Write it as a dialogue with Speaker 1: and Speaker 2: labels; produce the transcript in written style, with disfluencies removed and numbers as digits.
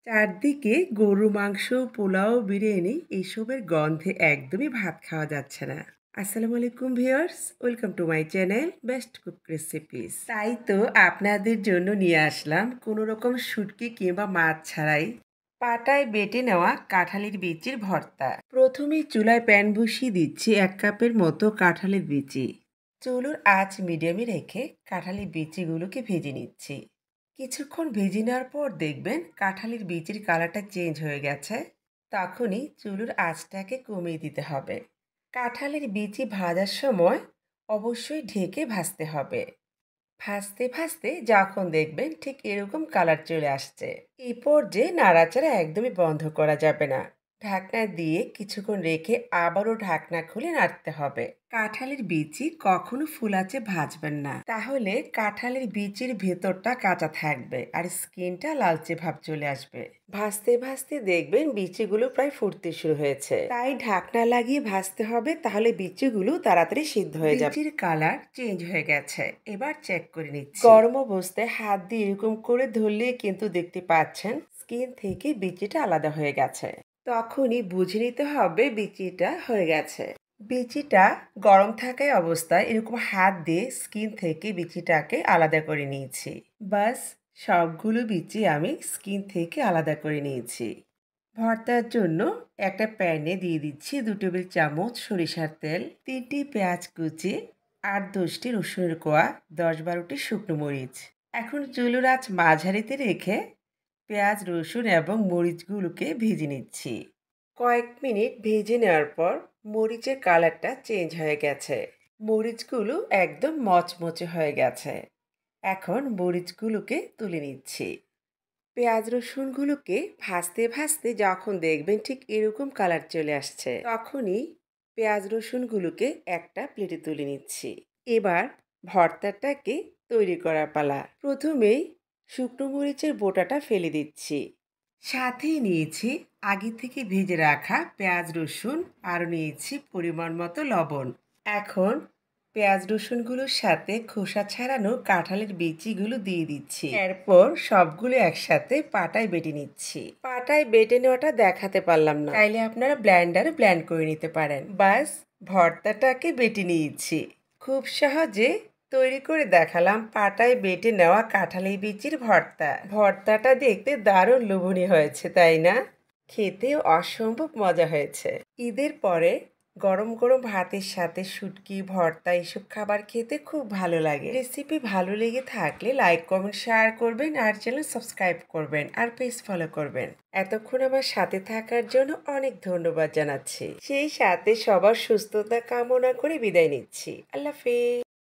Speaker 1: চারদিকে গরুর মাংস, পোলাও, বিরিয়ানি এসবের গন্ধে একদমই ভাত খাওয়া যাচ্ছে না। আসসালামু আলাইকুম viewers, welcome to my channel best cook recipes. তাই তো আপনাদের জন্য নিয়ে আসলাম কোনো রকম শুটকি কিংবা মাছ ছাড়াই পাটায় বেটে নেওয়া কাঁঠালের বিচির ভর্তা। প্রথমেই চুলায় প্যান বসিয়ে দিচ্ছি 1 কাপের মতো কাঁঠালের বিচি। চুলোর আঁচ মিডিয়ামে রেখে কাঁঠালের বিচিগুলোকে ভেজে নিচ্ছি। কিছুক্ষণ ভেজে নেওয়ার পর দেখবেন কাঁঠালের বীজের কালারটা চেঞ্জ হয়ে গেছে। তখনই চুলোর আঁচটাকে কমিয়ে দিতে হবে। কাঁঠালের বীজি ভাজার সময় অবশ্যই ঢেকে ভাজতে হবে। ভাজতে ভাজতে যখন দেখবেন ঠিক এরকম কালার চলে আসছে, এই পর্যায়ে নাড়াচাড়া একদমই বন্ধ করা যাবে না। ঢাকনা দিয়ে কিছুক্ষণ রেখে আবারও ঢাকনা খুলে নাড়তে হবে। কাঁঠালের বিচি কখনো ফুলাচে ভাজবেন না, তাহলে কাঁঠালের বিচির ভেতরটা কাঁচা থাকবে আর স্কিনটা লালচে ভাব চলে আসবে। ভাজতে ভাজতে দেখবেন বিচিগুলো প্রায় ফুটতে শুরু হয়েছে, তাই ঢাকনা লাগিয়ে ভাজতে হবে, তাহলে বিচিগুলো তাড়াতাড়ি সিদ্ধ হয়ে যাবে। বিচির কালার চেঞ্জ হয়ে গেছে, এবার চেক করে নিচ্ছি। গরম অবস্থায় হাত দিয়ে এরকম করে ধরলে কিন্তু দেখতে পাচ্ছেন স্কিন থেকে বিচিটা আলাদা হয়ে গেছে। তখনই বুঝে নিতে হবে বিচিটা হয়ে গেছে। বিচিটা গরম থাকা অবস্থায় এরকম হাত দিয়ে স্কিন থেকে বিচিটাকে আলাদা করে নিয়েছি। বাস, সবগুলো বিচি আমি স্কিন থেকে আলাদা করে নিয়েছি। ভর্তার জন্য একটা প্যানে দিয়ে দিচ্ছি 2 টেবিল চামচ সরিষার তেল, 3টি পেঁয়াজ কুচি, 8-10টি রসুনের কোয়া, 10-12টি শুকনো মরিচ। এখন চুলোর আঁচ মাঝারিতে রেখে পেঁয়াজ, রসুন এবং মরিচগুলোকে ভেজে নিচ্ছি। কয়েক মিনিট ভেজে নেওয়ার পর মরিচের কালারটা চেঞ্জ হয়ে গেছে। মরিচগুলো একদম মচমচে হয়ে গেছে। এখন মরিচগুলোকে তুলে নিচ্ছি। পেঁয়াজ রসুনগুলোকে ভাজতে ভাজতে যখন দেখবেন ঠিক এরকম কালার চলে আসছে, তখনই পেঁয়াজ রসুনগুলোকে একটা প্লেটে তুলে নিচ্ছি। এবার ভর্তাটাকে তৈরি করার পালা। প্রথমেই শুকনো মরিচের বোটাটা ফেলে দিচ্ছি। সাথেই নিয়েছি আগে থেকে ভেজে রাখা পেঁয়াজ রসুন, আর নিয়েছি পরিমাণ মতো লবণ। এখন পেঁয়াজ রসুনগুলোর সাথে খোসা ছাড়ানো কাঁঠালের বিচিগুলো দিয়ে দিচ্ছি। এরপর সবগুলো একসাথে পাটায় বেটে নিচ্ছি। পাটায় বেটে নেওয়াটা দেখাতে পারলাম না, চাইলে আপনারা ব্লেন্ডারে ব্লেন্ড করে নিতে পারেন। বাস, ভর্তাটাকে বেটে নিয়েছি। খুব সহজে তৈরি করে দেখালাম পাটায় বেটে নেওয়া কাঁঠালের বিচির ভর্তা। ভর্তাটা দেখতে দারুণ লোভনীয় হয়েছে, তাই না? খেতেও অসম্ভব মজা হয়েছে। ঈদের পরে গরম গরম ভাতের সাথে শুটকি ভর্তা এসব খাবার খেতে খুব ভালো লাগে। রেসিপি ভালো লেগে থাকলে লাইক, কমেন্ট, শেয়ার করবেন আর চ্যানেল সাবস্ক্রাইব করবেন আর পেজ ফলো করবেন। এতক্ষণ আমার সাথে থাকার জন্য অনেক ধন্যবাদ জানাচ্ছি। সেই সাথে সবার সুস্থতা কামনা করে বিদায় নিচ্ছি। আল্লাহ হাফেজ।